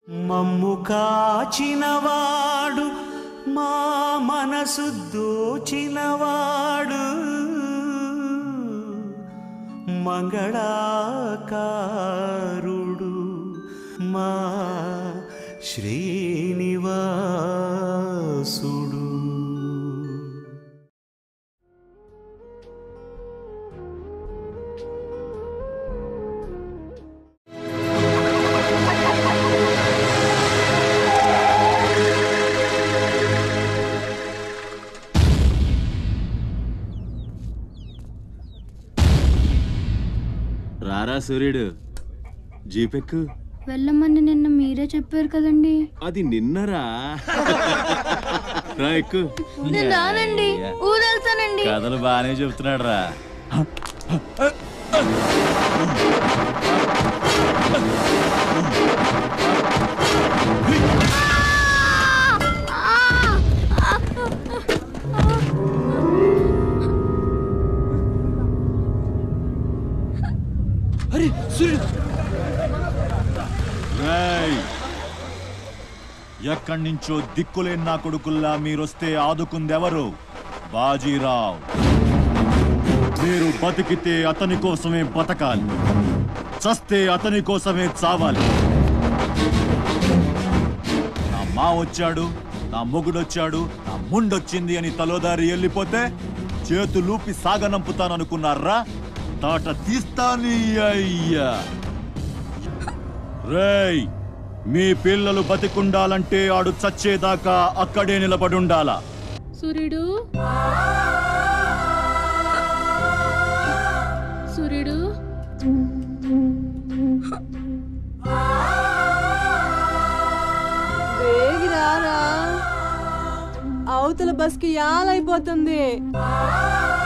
మమ్ము కాచినవాడు మా మనసు దోచినవాడు మంగళాకారుడు మా శ్రీనివాసుడు. రారా సూర్యుడు, జీపెక్కు. వెళ్ళమని నిన్న మీరే చెప్పారు కదండి. అది నిన్నరా. రా ఎక్కు. నేను రానండి, ఊరెళ్తానండి. కథలు బానే చెప్తున్నాడు రా. అరే సూర్యుడు, ఎక్కడి నుంచో దిక్కులేని నా కొడుకుల్లా మీరొస్తే ఆదుకుందెవరు? బాజీరావ్. మీరు బతికితే అతని కోసమే బతకాలి, చస్తే అతని కోసమే చావాలి. నా మా వచ్చాడు, నా మొగుడొచ్చాడు, నా ముండొచ్చింది అని తలోదారి వెళ్ళిపోతే చేతులూపి సాగనంపుతాననుకున్నారా? తాట తీస్తాని అయ్యా. రేయ్, మీ పిల్లలు బతికుండాలంటే ఆడు చచ్చేదాకా అక్కడే నిలబడుండాలా. సూర్యుడు, సూర్యుడు, వేగిరారా, అవతల బస్కి యాలైపోతుంది.